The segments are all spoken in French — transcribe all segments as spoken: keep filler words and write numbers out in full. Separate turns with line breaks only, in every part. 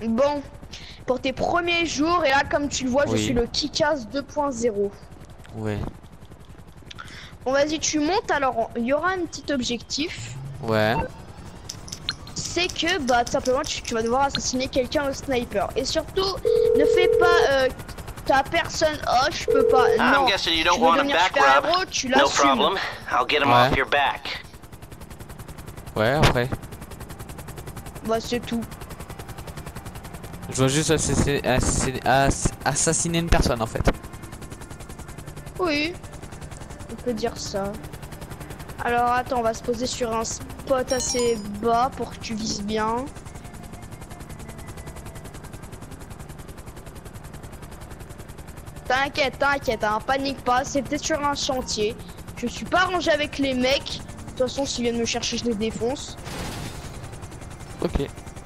Bon, pour tes premiers jours, et là comme tu le vois,
Oui.
je suis le Kick-Ass deux point zéro.
Ouais.
Bon vas-y, tu montes, alors il y aura un petit objectif.
Ouais.
C'est que bah tout simplement tu, tu vas devoir assassiner quelqu'un au sniper. Et surtout, ne fais pas euh, ta personne, oh je peux pas, non.
I'm guessing you
Tu
don't
veux
want him
devenir
back,
super
Rob.
héros, tu
No
l'assumes.
problem. I'll get him
Ouais.
off your back.
Ouais, après.
Bah c'est tout.
Je dois juste assassiner, assassiner, ass- assassiner une personne en fait.
Oui, on peut dire ça. Alors attends, on va se poser sur un spot assez bas pour que tu vises bien. T'inquiète, t'inquiète, hein, panique pas, c'est peut-être sur un chantier. Je suis pas rangé avec les mecs. De toute façon, s'ils viennent me chercher, je les défonce.
Ok.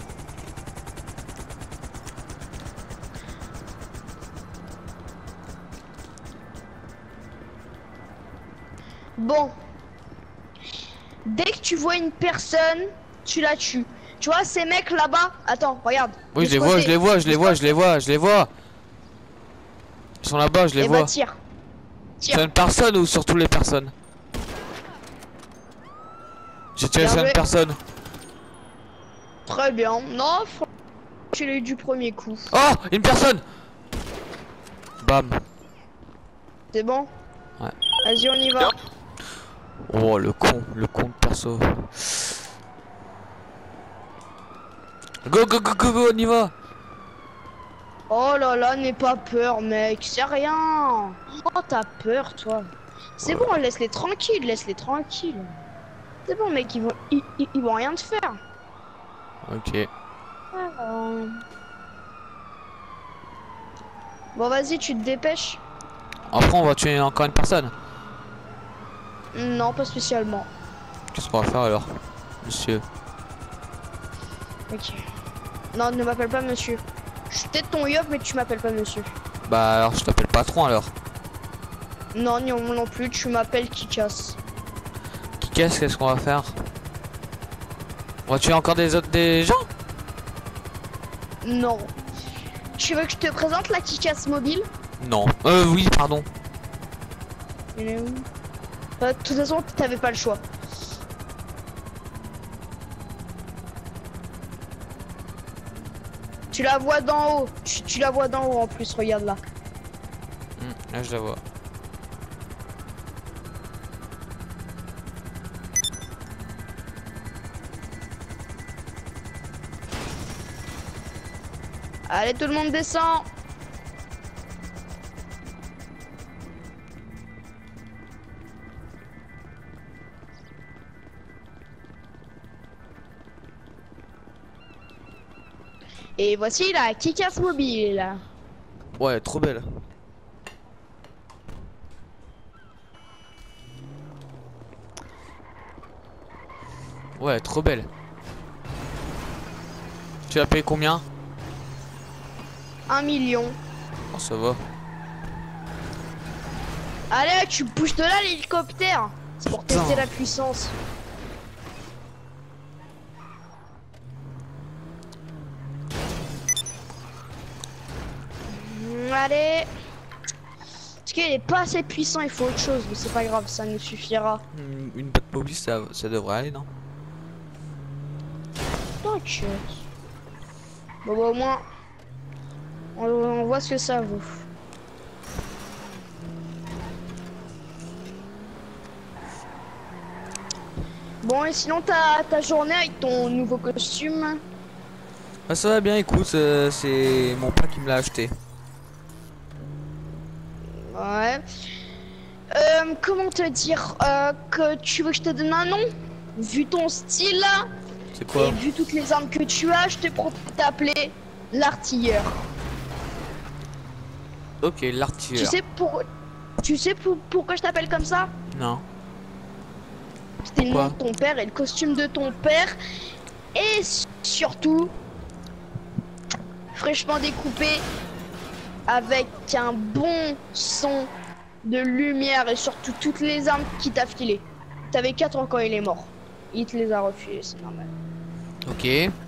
Bon. Dès que tu vois une personne, tu la tues. Tu vois ces mecs là-bas? Attends, regarde.
Oui,
De
je les
ce
vois,
côté.
je les vois, je les vois, je les vois, je les vois. Ils sont là-bas, je les
Eh
vois.
bah tire.
Sur
Tire.
une personne ou sur toutes les personnes? J'ai tiré
Bien
sur une
joué.
personne.
Très bien. Non, franchement, tu l'as eu du premier coup.
Oh, une personne. Bam.
C'est bon?
Ouais.
Vas-y, on y va.
Oh, le con, le con de perso. Go, go, go, go, go, on y va.
Oh là là, n'aie pas peur, mec. C'est rien. Oh, t'as peur, toi. C'est bon, laisse-les tranquilles, laisse-les tranquilles. C'est bon, mec, ils vont, ils, ils- ils vont rien te faire.
Ok.
Alors... Bon, vas-y, tu te dépêches.
Après, on va tuer encore une personne.
Non, pas spécialement.
Qu'est-ce qu'on va faire alors, monsieur?
Ok. Non, ne m'appelle pas monsieur. Je suis peut-être ton yop, mais tu m'appelles pas monsieur.
Bah alors, je t'appelle patron alors.
Non, non, non plus, tu m'appelles Kick-Ass.
Qui qu'est-ce qu'est-ce qu'on va faire? On va tuer encore des autres des gens?
Non. Tu veux que je te présente la Kick-Ass mobile?
Non. Euh, oui, pardon.
Elle est où? Euh, De toute façon, t'avais pas le choix. Tu la vois d'en haut. Tu, tu la vois d'en haut en plus, regarde là.
Hmm, là, je la vois.
Allez, tout le monde descend. Et voici la Kick-Ass mobile.
Ouais, trop belle. Ouais, trop belle. Tu l'as payé combien?
Un million.
Oh, ça va.
Allez, tu bouges de là l'hélicoptère. C'est pour tester
Putain.
la puissance. Mm, Allez. Parce qu'il est pas assez puissant, il faut autre chose, mais c'est pas grave, ça nous suffira.
Hmm, Une boîte mobile, ça, ça devrait aller, non?
T'inquiète. Bon bah au moins, on, on voit ce que ça vaut. Bon et sinon ta, ta journée avec ton nouveau costume?
Ah, ça va bien, écoute, euh, c'est mon père qui me l'a acheté.
Ouais. Euh, comment te dire euh, que tu veux que je te donne un nom? Vu ton style là,
C'est quoi?
et vu toutes les armes que tu as, je te propose de t'appeler l'artilleur.
Ok,
Tu
l'artilleur.
sais pour... Tu sais pour... pourquoi je t'appelle comme ça?
Non.
C'était le
Pourquoi?
nom de ton père et le costume de ton père. Et surtout, fraîchement découpé, avec un bon son de lumière et surtout toutes les armes qu'il t'a filées. T'avais quatre ans quand il est mort. Il te les a refilées, c'est normal.
Ok.